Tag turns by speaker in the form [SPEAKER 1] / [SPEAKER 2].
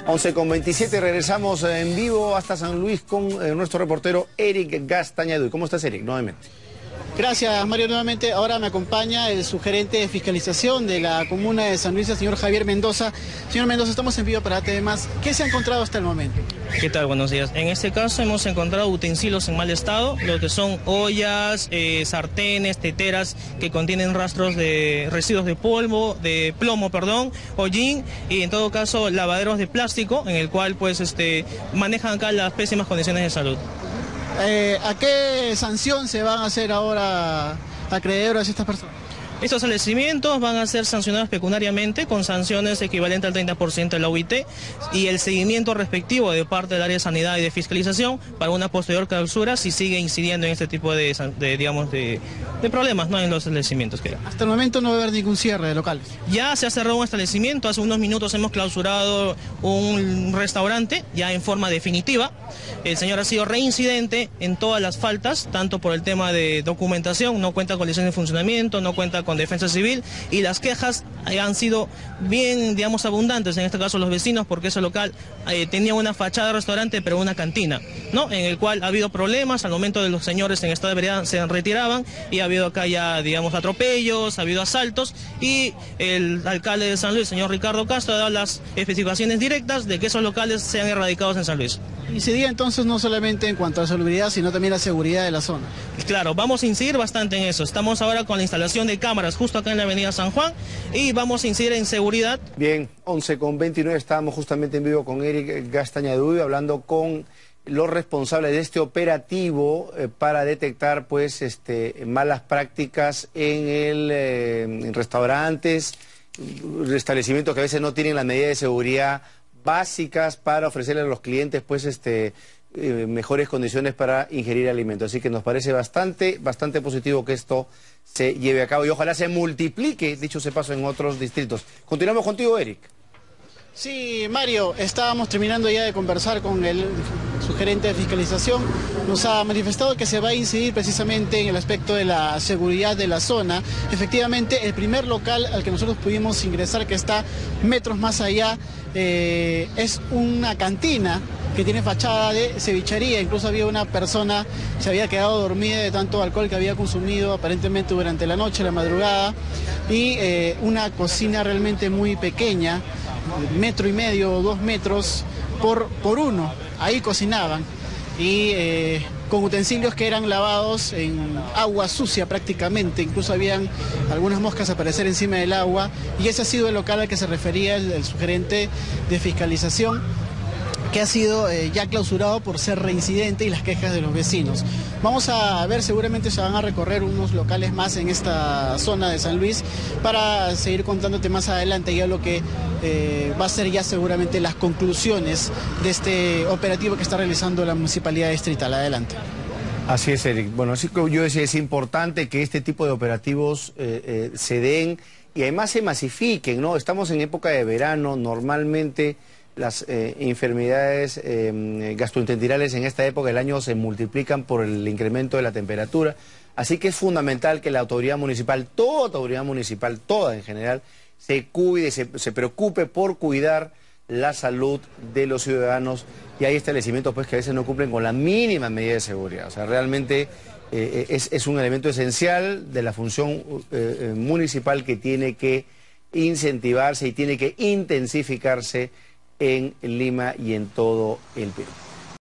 [SPEAKER 1] 11:27, regresamos en vivo hasta San Luis con nuestro reportero Eric Gastañaduy. ¿Cómo estás, Eric? Nuevamente.
[SPEAKER 2] Gracias, Mario. Nuevamente ahora me acompaña el subgerente de fiscalización de la comuna de San Luis, el señor Javier Mendoza. Señor Mendoza, estamos en vivo para temas. ¿Qué se ha encontrado hasta el momento?
[SPEAKER 3] ¿Qué tal? Buenos días. En este caso hemos encontrado utensilios en mal estado, lo que son ollas, sartenes, teteras que contienen rastros de residuos de plomo, hollín, y en todo caso lavaderos de plástico, en el cual pues manejan acá las pésimas condiciones de salud.
[SPEAKER 2] ¿A qué sanción se van a hacer ahora acreedores a estas personas?
[SPEAKER 3] Estos establecimientos van a ser sancionados pecuniariamente con sanciones equivalentes al 30% de la UIT y el seguimiento respectivo de parte del área de sanidad y de fiscalización para una posterior clausura si sigue incidiendo en este tipo de problemas, ¿no?, en los establecimientos.
[SPEAKER 2] Hasta el momento no va a haber ningún cierre de locales.
[SPEAKER 3] Ya se ha cerrado un establecimiento, hace unos minutos hemos clausurado un restaurante ya en forma definitiva. El señor ha sido reincidente en todas las faltas, tanto por el tema de documentación, no cuenta con licencia de funcionamiento, no cuenta con defensa civil, y las quejas han sido bien, abundantes, en este caso los vecinos, porque ese local tenía una fachada de restaurante pero una cantina, ¿no?, en el cual ha habido problemas. Al momento de los señores en estado de ebriedad se retiraban y ha habido acá ya, atropellos, ha habido asaltos, y el alcalde de San Luis, señor Ricardo Castro, ha dado las especificaciones directas de que esos locales sean erradicados en San Luis.
[SPEAKER 2] Incidía entonces no solamente en cuanto a la salubridad, sino también la seguridad de la zona.
[SPEAKER 3] Claro, vamos a incidir bastante en eso. Estamos ahora con la instalación de cámaras justo acá en la avenida San Juan y vamos a incidir en seguridad.
[SPEAKER 1] Bien, 11:29, estábamos justamente en vivo con Eric Gastañaduy hablando con los responsables de este operativo para detectar malas prácticas en restaurantes, establecimientos que a veces no tienen las medidas de seguridad básicas para ofrecerle a los clientes mejores condiciones para ingerir alimentos. Así que nos parece bastante positivo que esto se lleve a cabo y ojalá se multiplique, dicho sea paso, en otros distritos. Continuamos contigo, Eric.
[SPEAKER 2] Sí, Mario, estábamos terminando ya de conversar con el subgerente de fiscalización. Nos ha manifestado que se va a incidir precisamente en el aspecto de la seguridad de la zona. Efectivamente, el primer local al que nosotros pudimos ingresar, que está metros más allá, es una cantina que tiene fachada de cevichería. Incluso había una persona que se había quedado dormida de tanto alcohol que había consumido aparentemente durante la noche, la madrugada, y una cocina realmente muy pequeña, 1,5 metros o 2 metros por uno. Ahí cocinaban y con utensilios que eran lavados en agua sucia prácticamente. Incluso habían algunas moscas aparecer encima del agua, y ese ha sido el local al que se refería el subgerente de fiscalización, que ha sido ya clausurado por ser reincidente y las quejas de los vecinos. Vamos a ver, seguramente se van a recorrer unos locales más en esta zona de San Luis para seguir contándote más adelante ya lo que va a ser ya seguramente las conclusiones de este operativo que está realizando la Municipalidad Distrital. Adelante.
[SPEAKER 1] Así es, Eric. Bueno, así que yo decía, es importante que este tipo de operativos se den y además se masifiquen, ¿no? Estamos en época de verano, normalmente las enfermedades gastrointestinales en esta época del año se multiplican por el incremento de la temperatura, así que es fundamental que la autoridad municipal, toda en general, se cuide, se preocupe por cuidar la salud de los ciudadanos, y hay establecimientos que a veces no cumplen con la mínima medida de seguridad. O sea, realmente es un elemento esencial de la función municipal que tiene que incentivarse y tiene que intensificarse en Lima y en todo el Perú.